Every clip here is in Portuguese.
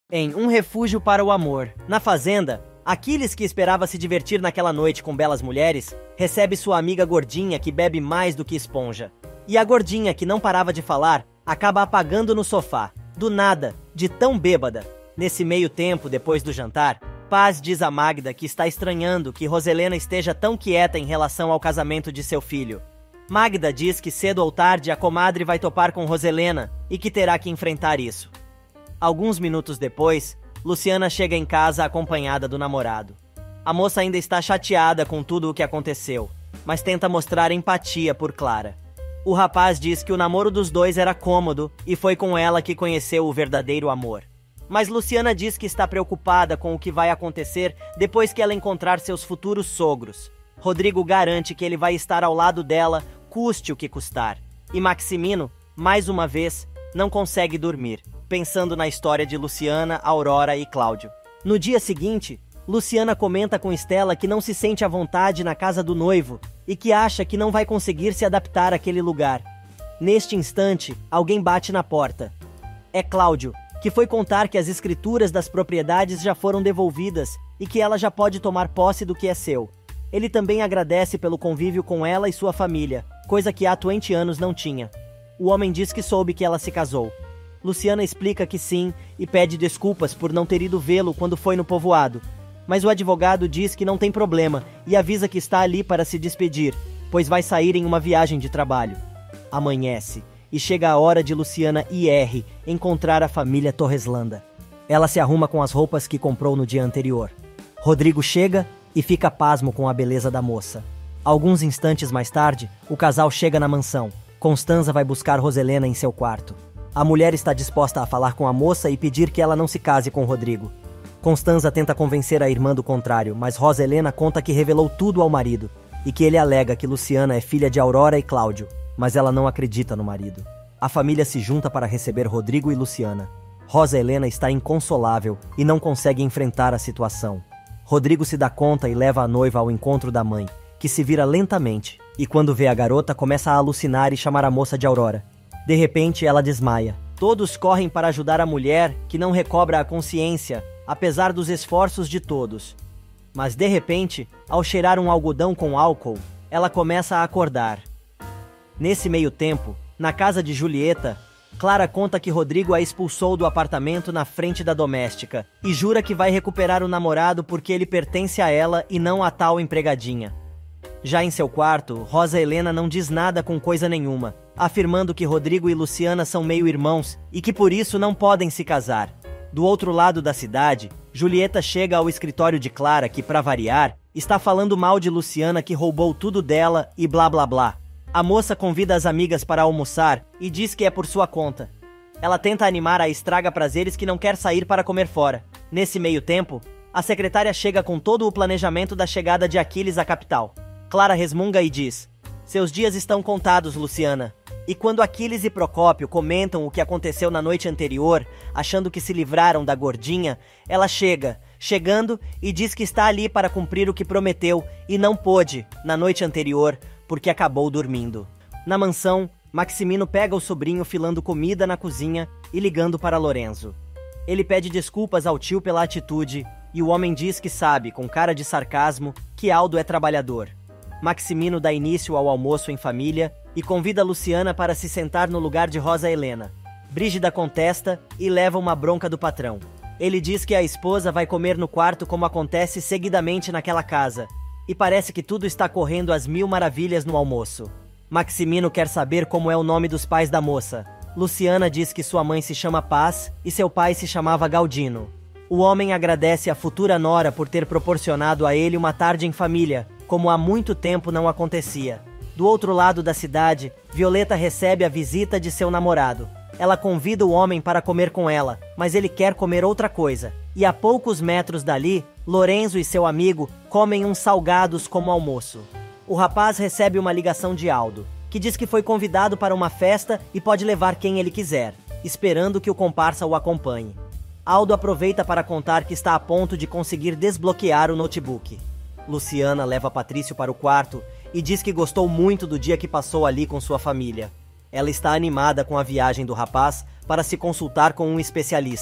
Em Um Refúgio para o Amor. Na fazenda, Aquiles, que esperava se divertir naquela noite com belas mulheres, recebe sua amiga gordinha que bebe mais do que esponja. E a gordinha, que não parava de falar, acaba apagando no sofá, do nada, de tão bêbada. Nesse meio tempo, depois do jantar, Paz diz a Magda que está estranhando que Roselena esteja tão quieta em relação ao casamento de seu filho. Magda diz que cedo ou tarde a comadre vai topar com Roselena e que terá que enfrentar isso. Alguns minutos depois, Luciana chega em casa acompanhada do namorado. A moça ainda está chateada com tudo o que aconteceu, mas tenta mostrar empatia por Clara. O rapaz diz que o namoro dos dois era cômodo e foi com ela que conheceu o verdadeiro amor. Mas Luciana diz que está preocupada com o que vai acontecer depois que ela encontrar seus futuros sogros. Rodrigo garante que ele vai estar ao lado dela, custe o que custar. E Maximino, mais uma vez, não consegue dormir, pensando na história de Luciana, Aurora e Cláudio. No dia seguinte, Luciana comenta com Estela que não se sente à vontade na casa do noivo e que acha que não vai conseguir se adaptar àquele lugar. Neste instante, alguém bate na porta. É Cláudio, que foi contar que as escrituras das propriedades já foram devolvidas e que ela já pode tomar posse do que é seu. Ele também agradece pelo convívio com ela e sua família, coisa que há 20 anos não tinha. O homem diz que soube que ela se casou. Luciana explica que sim e pede desculpas por não ter ido vê-lo quando foi no povoado. Mas o advogado diz que não tem problema e avisa que está ali para se despedir, pois vai sair em uma viagem de trabalho. Amanhece e chega a hora de Luciana ir encontrar a família Torreslanda. Ela se arruma com as roupas que comprou no dia anterior. Rodrigo chega e fica pasmo com a beleza da moça. Alguns instantes mais tarde, o casal chega na mansão. Constanza vai buscar Roselena em seu quarto. A mulher está disposta a falar com a moça e pedir que ela não se case com Rodrigo. Constanza tenta convencer a irmã do contrário, mas Roselena conta que revelou tudo ao marido e que ele alega que Luciana é filha de Aurora e Cláudio, mas ela não acredita no marido. A família se junta para receber Rodrigo e Luciana. Rosa Helena está inconsolável e não consegue enfrentar a situação. Rodrigo se dá conta e leva a noiva ao encontro da mãe, que se vira lentamente, e quando vê a garota começa a alucinar e chamar a moça de Aurora. De repente, ela desmaia. Todos correm para ajudar a mulher, que não recobra a consciência, apesar dos esforços de todos. Mas de repente, ao cheirar um algodão com álcool, ela começa a acordar. Nesse meio tempo, na casa de Julieta, Clara conta que Rodrigo a expulsou do apartamento na frente da doméstica e jura que vai recuperar o namorado porque ele pertence a ela e não a tal empregadinha. Já em seu quarto, Rosa Helena não diz nada com coisa nenhuma, afirmando que Rodrigo e Luciana são meio-irmãos e que por isso não podem se casar. Do outro lado da cidade, Julieta chega ao escritório de Clara que, para variar, está falando mal de Luciana que roubou tudo dela e blá blá blá. A moça convida as amigas para almoçar e diz que é por sua conta. Ela tenta animar a estraga-prazeres que não quer sair para comer fora. Nesse meio tempo, a secretária chega com todo o planejamento da chegada de Aquiles à capital. Clara resmunga e diz: "Seus dias estão contados, Luciana." E quando Aquiles e Procópio comentam o que aconteceu na noite anterior, achando que se livraram da gordinha, ela chegando e diz que está ali para cumprir o que prometeu e não pôde, na noite anterior, porque acabou dormindo. Na mansão, Maximino pega o sobrinho filando comida na cozinha e ligando para Lorenzo. Ele pede desculpas ao tio pela atitude e o homem diz que sabe, com cara de sarcasmo, que Aldo é trabalhador. Maximino dá início ao almoço em família e convida Luciana para se sentar no lugar de Rosa Helena. Brígida contesta e leva uma bronca do patrão. Ele diz que a esposa vai comer no quarto como acontece seguidamente naquela casa, e parece que tudo está correndo às mil maravilhas no almoço. Maximino quer saber como é o nome dos pais da moça. Luciana diz que sua mãe se chama Paz e seu pai se chamava Galdino. O homem agradece a futura nora por ter proporcionado a ele uma tarde em família, como há muito tempo não acontecia. Do outro lado da cidade, Violeta recebe a visita de seu namorado. Ela convida o homem para comer com ela, mas ele quer comer outra coisa. E a poucos metros dali, Lorenzo e seu amigo comem uns salgados como almoço. O rapaz recebe uma ligação de Aldo, que diz que foi convidado para uma festa e pode levar quem ele quiser, esperando que o comparsa o acompanhe. Aldo aproveita para contar que está a ponto de conseguir desbloquear o notebook. Luciana leva Patrício para o quarto e diz que gostou muito do dia que passou ali com sua família. Ela está animada com a viagem do rapaz para se consultar com um especialista.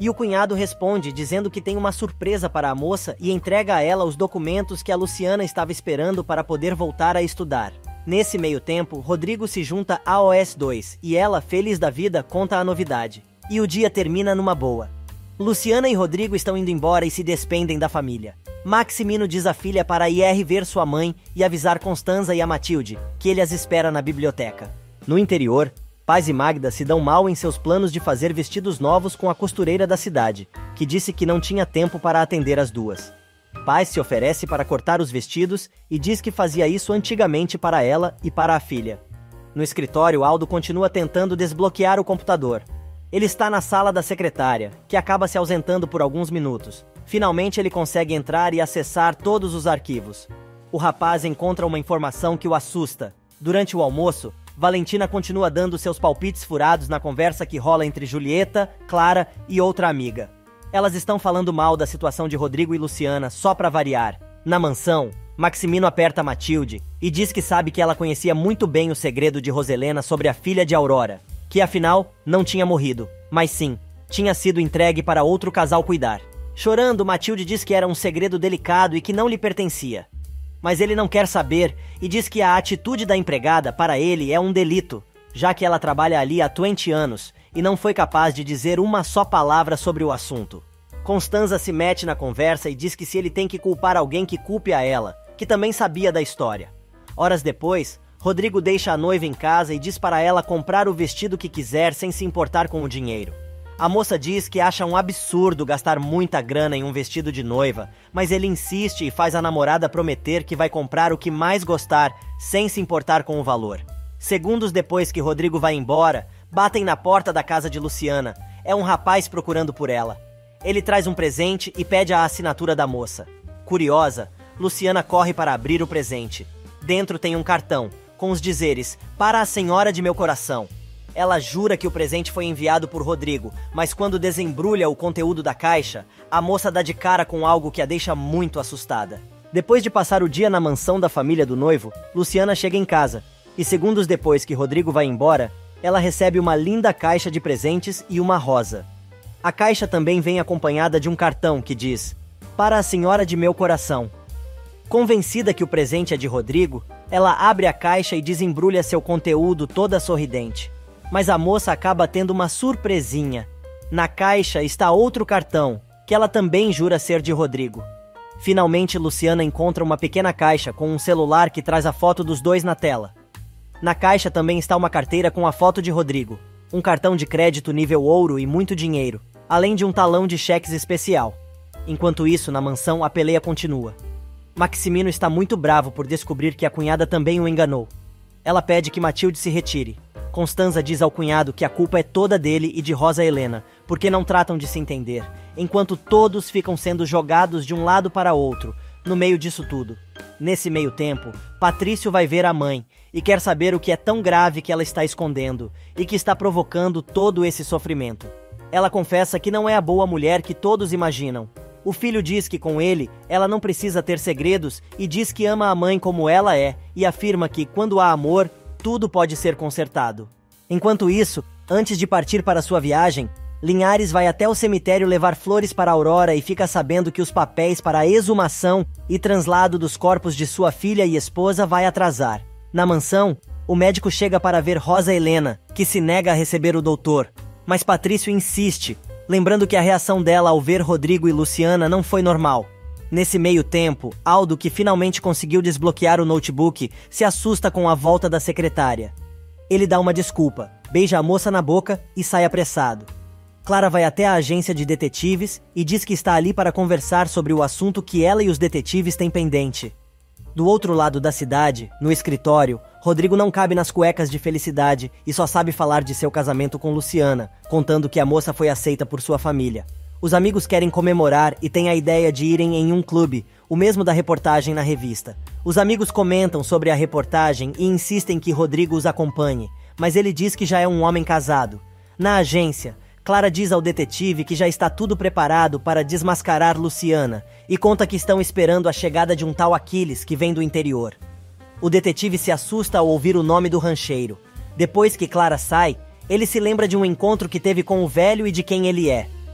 E o cunhado responde dizendo que tem uma surpresa para a moça e entrega a ela os documentos que a Luciana estava esperando para poder voltar a estudar. Nesse meio tempo, Rodrigo se junta à OS2 e ela, feliz da vida, conta a novidade. E o dia termina numa boa. Luciana e Rodrigo estão indo embora e se despedem da família. Maximino diz à filha para ir ver sua mãe e avisar Constanza e a Matilde que ele as espera na biblioteca. No interior, Paz e Magda se dão mal em seus planos de fazer vestidos novos com a costureira da cidade, que disse que não tinha tempo para atender as duas. Paz se oferece para cortar os vestidos e diz que fazia isso antigamente para ela e para a filha. No escritório, Aldo continua tentando desbloquear o computador. Ele está na sala da secretária, que acaba se ausentando por alguns minutos. Finalmente ele consegue entrar e acessar todos os arquivos. O rapaz encontra uma informação que o assusta. Durante o almoço, Valentina continua dando seus palpites furados na conversa que rola entre Julieta, Clara e outra amiga. Elas estão falando mal da situação de Rodrigo e Luciana, só pra variar. Na mansão, Maximino aperta Matilde e diz que sabe que ela conhecia muito bem o segredo de Roselena sobre a filha de Aurora, que afinal não tinha morrido, mas sim, tinha sido entregue para outro casal cuidar. Chorando, Matilde diz que era um segredo delicado e que não lhe pertencia. Mas ele não quer saber e diz que a atitude da empregada para ele é um delito, já que ela trabalha ali há 20 anos e não foi capaz de dizer uma só palavra sobre o assunto. Constanza se mete na conversa e diz que se ele tem que culpar alguém, que culpe a ela, que também sabia da história. Horas depois, Rodrigo deixa a noiva em casa e diz para ela comprar o vestido que quiser sem se importar com o dinheiro. A moça diz que acha um absurdo gastar muita grana em um vestido de noiva, mas ele insiste e faz a namorada prometer que vai comprar o que mais gostar, sem se importar com o valor. Segundos depois que Rodrigo vai embora, batem na porta da casa de Luciana. É um rapaz procurando por ela. Ele traz um presente e pede a assinatura da moça. Curiosa, Luciana corre para abrir o presente. Dentro tem um cartão, com os dizeres, para a senhora de meu coração. Ela jura que o presente foi enviado por Rodrigo, mas quando desembrulha o conteúdo da caixa, a moça dá de cara com algo que a deixa muito assustada. Depois de passar o dia na mansão da família do noivo, Luciana chega em casa, e segundos depois que Rodrigo vai embora, ela recebe uma linda caixa de presentes e uma rosa. A caixa também vem acompanhada de um cartão que diz, para a senhora de meu coração. Convencida que o presente é de Rodrigo, ela abre a caixa e desembrulha seu conteúdo toda sorridente. Mas a moça acaba tendo uma surpresinha. Na caixa está outro cartão, que ela também jura ser de Rodrigo. Finalmente, Luciana encontra uma pequena caixa com um celular que traz a foto dos dois na tela. Na caixa também está uma carteira com a foto de Rodrigo, um cartão de crédito nível ouro e muito dinheiro, além de um talão de cheques especial. Enquanto isso, na mansão, a peleia continua. Maximino está muito bravo por descobrir que a cunhada também o enganou. Ela pede que Matilde se retire. Constanza diz ao cunhado que a culpa é toda dele e de Rosa Helena, porque não tratam de se entender, enquanto todos ficam sendo jogados de um lado para outro, no meio disso tudo. Nesse meio tempo, Patrício vai ver a mãe e quer saber o que é tão grave que ela está escondendo e que está provocando todo esse sofrimento. Ela confessa que não é a boa mulher que todos imaginam. O filho diz que com ele, ela não precisa ter segredos e diz que ama a mãe como ela é e afirma que, quando há amor, tudo pode ser consertado. Enquanto isso, antes de partir para sua viagem, Linhares vai até o cemitério levar flores para Aurora e fica sabendo que os papéis para a exumação e translado dos corpos de sua filha e esposa vai atrasar. Na mansão, o médico chega para ver Rosa Helena, que se nega a receber o doutor, mas Patrício insiste, lembrando que a reação dela ao ver Rodrigo e Luciana não foi normal. Nesse meio tempo, Aldo, que finalmente conseguiu desbloquear o notebook, se assusta com a volta da secretária. Ele dá uma desculpa, beija a moça na boca e sai apressado. Clara vai até a agência de detetives e diz que está ali para conversar sobre o assunto que ela e os detetives têm pendente. Do outro lado da cidade, no escritório, Rodrigo não cabe nas cuecas de felicidade e só sabe falar de seu casamento com Luciana, contando que a moça foi aceita por sua família. Os amigos querem comemorar e têm a ideia de irem em um clube, o mesmo da reportagem na revista. Os amigos comentam sobre a reportagem e insistem que Rodrigo os acompanhe, mas ele diz que já é um homem casado. Na agência, Clara diz ao detetive que já está tudo preparado para desmascarar Luciana e conta que estão esperando a chegada de um tal Aquiles que vem do interior. O detetive se assusta ao ouvir o nome do rancheiro. Depois que Clara sai, ele se lembra de um encontro que teve com o velho e de quem ele é.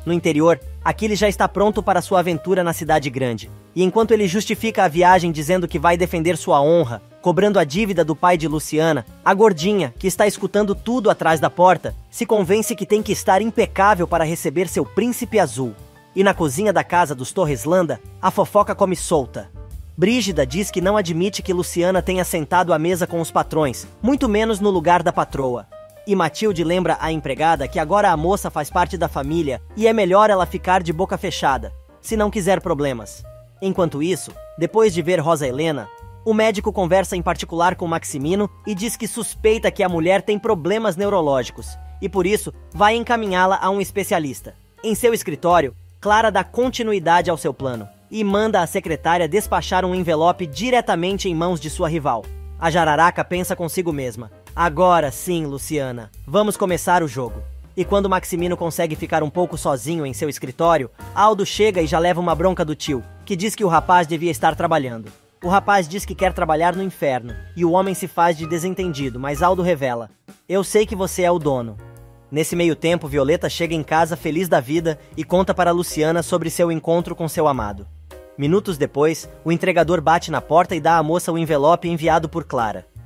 No interior, Aquiles já está pronto para sua aventura na cidade grande. E enquanto ele justifica a viagem dizendo que vai defender sua honra, cobrando a dívida do pai de Luciana, a gordinha, que está escutando tudo atrás da porta, se convence que tem que estar impecável para receber seu príncipe azul. E na cozinha da casa dos Torreslanda, a fofoca come solta. Brígida diz que não admite que Luciana tenha sentado à mesa com os patrões, muito menos no lugar da patroa. E Matilde lembra à empregada que agora a moça faz parte da família e é melhor ela ficar de boca fechada, se não quiser problemas. Enquanto isso, depois de ver Rosa Helena, o médico conversa em particular com Maximino e diz que suspeita que a mulher tem problemas neurológicos e por isso vai encaminhá-la a um especialista. Em seu escritório, Clara dá continuidade ao seu plano e manda a secretária despachar um envelope diretamente em mãos de sua rival. A jararaca pensa consigo mesma: agora sim, Luciana, vamos começar o jogo. E quando Maximino consegue ficar um pouco sozinho em seu escritório, Aldo chega e já leva uma bronca do tio, que diz que o rapaz devia estar trabalhando. O rapaz diz que quer trabalhar no inferno, e o homem se faz de desentendido, mas Aldo revela: eu sei que você é o dono. Nesse meio tempo, Violeta chega em casa feliz da vida e conta para Luciana sobre seu encontro com seu amado. Minutos depois, o entregador bate na porta e dá à moça o envelope enviado por Clara.